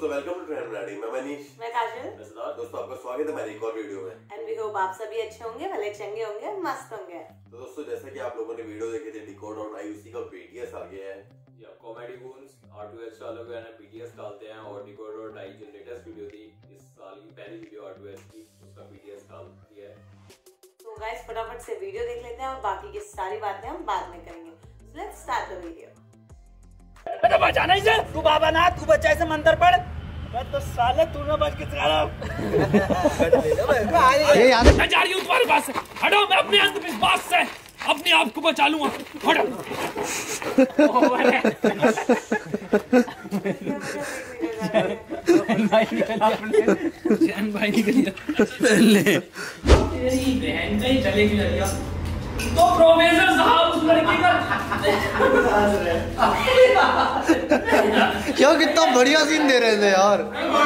दोस्तों welcome to trend branding. मैं मनीष, मैं काजल। दोस्तों आपका स्वागत है हमारी एक और वीडियो में। एंड वी होप आप सभी अच्छे होंगे, भले चंगे होंगे, मस्त होंगे। तो दोस्तों जैसा कि आप लोगों ने वीडियो देखे थे, Decode.IUC का BTS आ गया है। या कॉमेडी गूंस R2S वालों को BTS डालते हैं और Decode.I जो लेटेस्ट वीडियो थी इस साल की पहली वीडियो R2S की, उसका BTS डाल दिया है। तो गाइस फटाफट से वीडियो देख लेते हैं और बाकी की सारी बातें हम बाद में करेंगे। So let's start the video. तो बचाना इसे, तू बाबा ना, तू बच्चा ऐसे मंत्र पढ़। मैं तो साले तू ना बच के चला ये याद है। मैं जा रही हूँ तुम्हारे पास, हटो। मैं अपने अंधविश्वास से अपने आप को बचा लूंगा, हटो। भाई निकल तेरी बहन का ही चलेगी लड़कियां। तो प्रोफेसर साहब उस लड़की का क्यों, कितना बढ़िया सीन दे रहे थे यार।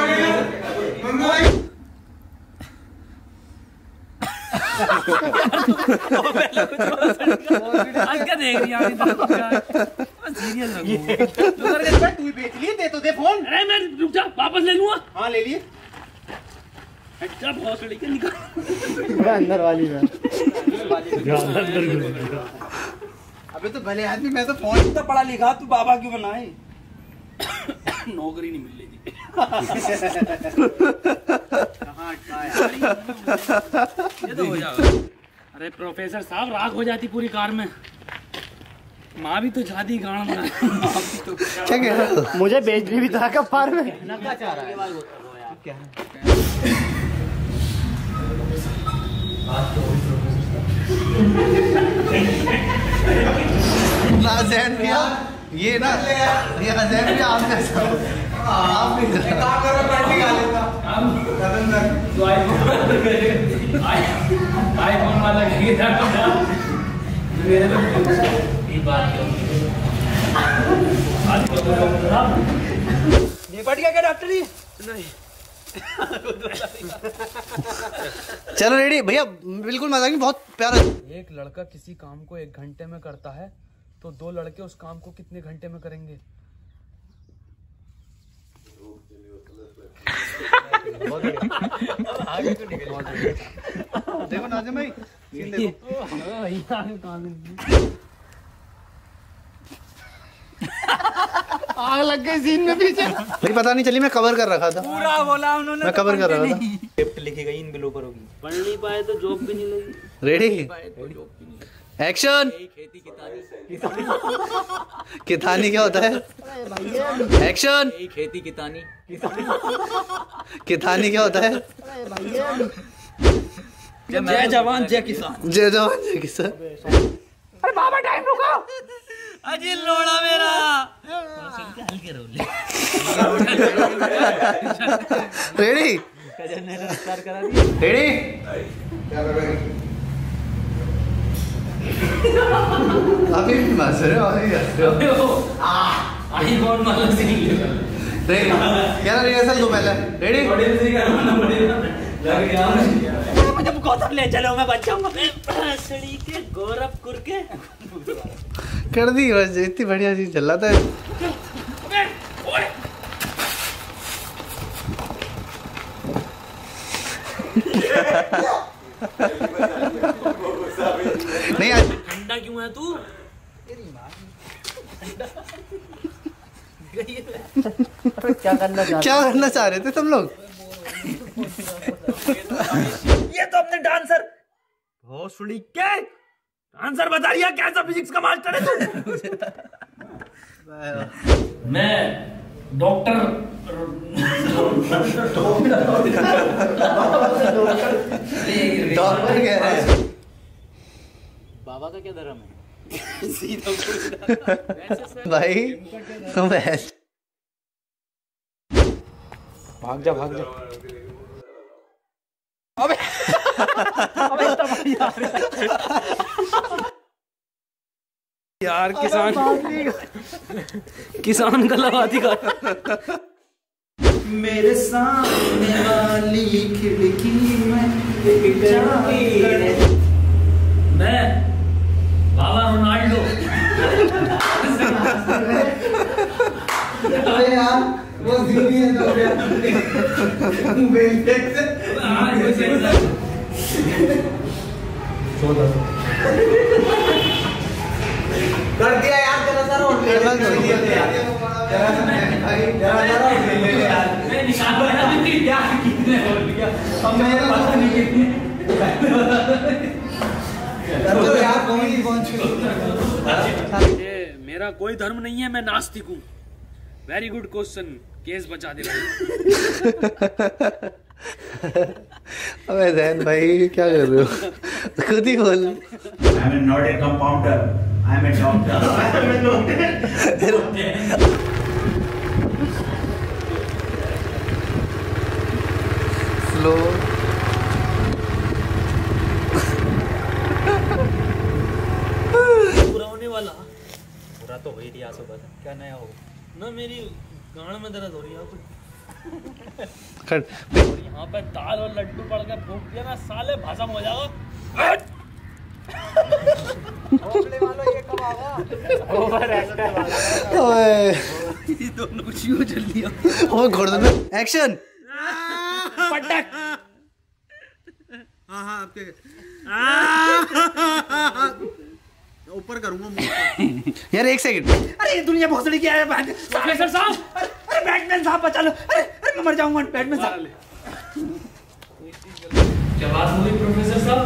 क्या देख रही है? तू ही बेच लिए, दे तो दे फोन। अरे मैं रुक जा, वापस ले लूंगा। हाँ ले लिए। अच्छा बहुत लड़की निकाल अंदर वाली में। अबे तो भले आदमी, मैं तो फोन इतना पढ़ा लिखा, तू बाबा क्यों बनाए? नौकरी नहीं मिल रही। ये तो हो जाएगा। अरे प्रोफेसर साहब, राख हो जाती पूरी कार में। माँ भी तो शादी गाना बना। क्या कह रहा है? मुझे बेचनी भी था कपार में। क्या चाह रहा है? क्या नाज़ैन भैया, ये ना ये नाज़ैन भैया आप जैसा आप नहीं काम करो, पैंटी खा लेता आईफोन वाला ये बात निपट गया क्या डॉक्टर जी? नहीं। चलो रेडी भैया, बिल्कुल मजा नहीं, बहुत प्यारा। एक लड़का किसी काम को 1 घंटे में करता है तो 2 लड़के उस काम को कितने घंटे में करेंगे? देखो नाज़िम भाई, सीन देखो। आग लग गई सीन में पीछे। नहीं पता नहीं चली, मैं कवर कर रखा था। पूरा बोला उन्होंने, मैं कवर कर रहा था। स्क्रिप्ट लिखी गई इन ब्लूपरों की। पढ़ नहीं पाए तो जॉब भी नहीं लगी। Ready, action. कितानी क्या होता है? एक्शन। खेती कितानी। कितानी क्या होता है? जय जवान जय किसान। जय जवान जय किसान। अरे बाबा टाइम रुको। अजी लोड़ा मेरा। Ready, ready. अभी मस रहे हो, आईफोन वाला सीन ले। रेडी, क्या रिहर्सल दो पहले। रेडी, मुझे गौतम ले चलो, मैं बच जाऊंगा। सड़ी के गोरखपुर के कर दी बस, इतनी बढ़िया चीज चल रहा था। नहीं ठंडा क्यों है तू? क्या करना चाह रहे थे तुम लोग? ये तो अपने डांसर भोसड़ी के डांसर बता रही है, कैसा फिजिक्स का मास्टर है तू? मैं डॉक्टर कह रहे हैं। बाबा का क्या धर्म है? भाई तुम भाग जा भाग जा। अबे यार, किसान का लगा दिखा। मेरे सामने वाली खिड़की में मैं बाबा रोनाल्डो। अरे यार वो सीनियर हो गया कर दिया यार, जरा सा रोड ले यार, जरा यार मैं निशान बना भी यार कितने हो लिया अब मैं पता नहीं कितने तो यार कौन पहुंच। ये मेरा कोई धर्म नहीं है, मैं नास्तिक हूँ। वेरी गुड क्वेश्चन, केस बचा दे रहा अबे जैन भाई क्या कर रहे हो, खुद ही बोल। I am not a compounder. I am a doctor. Slow पूरा होने वाला। पूरा तो हो ही दिया सुबह से, क्या नया हो? ना मेरी गांड में दर्द हो रही है कुछ। खट और यहाँ पे दाल और लड्डू पड़ के फूक दिया ना साले, भस्म हो जाओ। ये दोनों कुछ यूं चल दिया। ओ घोड़ दो एक्शन। पटक। हाँ हाँ आपके ऊपर करूंगा यार, एक सेकंड। अरे ये दुनिया भोसड़ी क्या है? प्रोफेसर साहब, अरे बैटमैन साहब बचा लो। अरे मैं मर जाऊंगा बैटमैन साहब। क्या बात हुई प्रोफेसर साहब?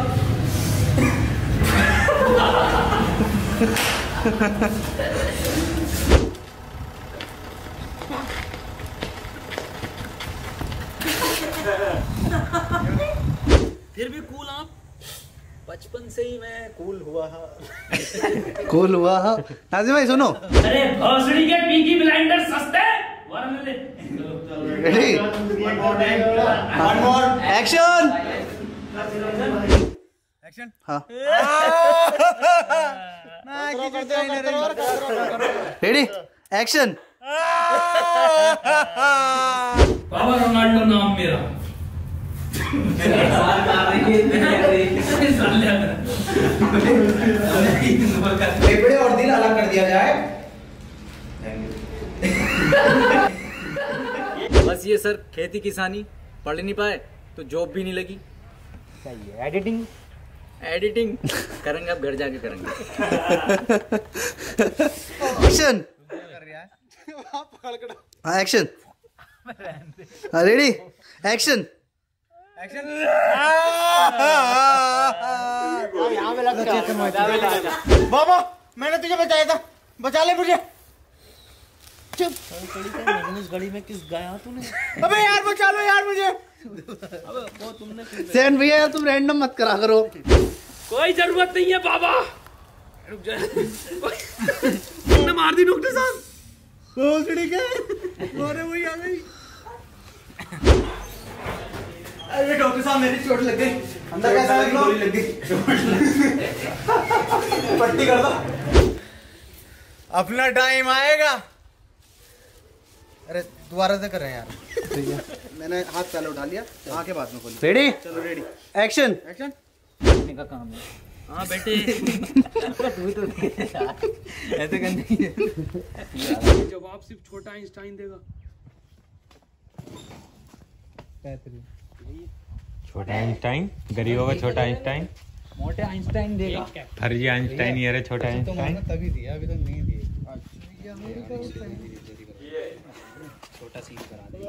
फिर भी कूल आप। बचपन से ही मैं कूल हुआ। कूल हुआ। नाजिम भाई सुनो, अरे भोसड़ी के पीकी ब्लाइंडर सस्ते। वरना ले। Ready action. एक्शन। हाँ रेडी एक्शन। बाबा रोनाल्डो नाम मेरा। बड़े और दिल अलग कर दिया जाए। बस ये सर, खेती किसानी पढ़ नहीं पाए तो जॉब भी नहीं लगी। सही है। एडिटिंग एडिटिंग करेंगे, अब घर जाके करेंगे। एक्शन। हाँ एक्शन। Ready action. बाबा मैंने तुझे बचाया था, बचा ले मुझे। उस घड़ी में किस गया तूने? अबे यार बचा लो यार मुझे। अब वो तुमने सैन भैया यार तुम रैंडम मत करा करो। कोई जरूरत नहीं है बाबा। रुक जा। तुमने मार दी डॉक्टर साहब। भोसड़ी के मोरे वही आ गई। अरे डॉक्टर साहब मेरी चोट लग गई। अंदर कैसा गोली लग गई। पट्टी कर दो। अपना टाइम आएगा। अरे दोबारा से कर रहे हैं यार। ठीक है मैंने हाथ पहले उठा लिया, आंखें बाद में खोली। रेडी चलो रेडी एक्शन। एक्शन का काम है। हाँ बेटे। तू तो ऐसे करनी है। जवाब सिर्फ छोटा आइंस्टाइन देगा। छोटा आइंस्टाइन, गरीबों का छोटा आइंस्टाइन, मोटे आइंस्टाइन देगा। फर्जी आइंस्टाइन ये रहे छोटा आइंस्टाइन। तभी दिया, अभी तक नहीं दिए। छोटा सीन करा दे।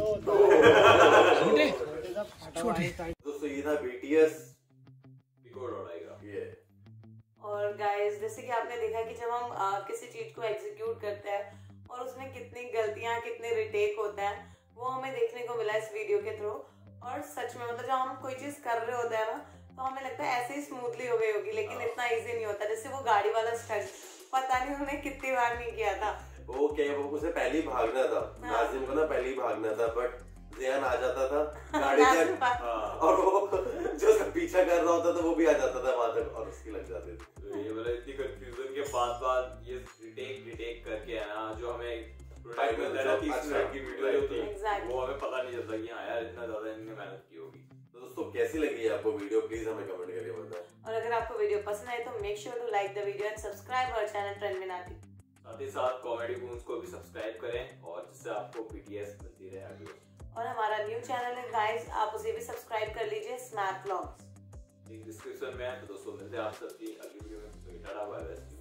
दोस्तों ये था BTS आएगा ये। और गाइस जैसे कि आपने देखा कि जब हम किसी चीज को एग्जीक्यूट करते हैं और उसमें कितनी गलतियां, कितने रिटेक होते हैं, वो हमें देखने को मिला इस वीडियो के थ्रू। और सच में मतलब जब हम कोई चीज कर रहे होते हैं ना, तो हमें लगता है ऐसे ही स्मूथली हो गई होगी, लेकिन इतना इजी नहीं होता। जैसे वो गाड़ी वाला स्टंट, पता नहीं उन्होंने कितनी बार नहीं किया था। वो क्या वो उसे पहले ही भागना था। नाजिम को ना पहले ही भागना था, बट ज़ियान आ जाता था गाड़ी तक। और वो जो उसका पीछा कर रहा होता था वो भी आ जाता था वहां तक और उसकी लग जाती थी। ये मतलब इतनी कंफ्यूजन के बाद ये रिटेक करके है ना, जो हमें टाइम मिलता है 30 मिनट की वीडियो जो थी, वो हमें पता नहीं चलता कि हाँ यार इतना ज्यादा इनने मेहनत की होगी। तो दोस्तों कैसी लगी आपको वीडियो, प्लीज हमें कमेंट करके बताएं। और अगर आपको वीडियो पसंद आए तो make sure to like the video and subscribe our channel trend में नाटी। साथ ही साथ कॉमेडी बूम्स को भी सब्सक्राइब करें और जिससे आपको पीटीएस मिलती रहे आगे। और हमारा न्यू चैनल है गाइस, आप उसे भी सब्सक्राइब कर लीजिए, स्नैप व्लॉग्स, लिंक डिस्क्रिप्शन में है। तो दोस्तों मिलते हैं आप सबकी अगली वीडियो में।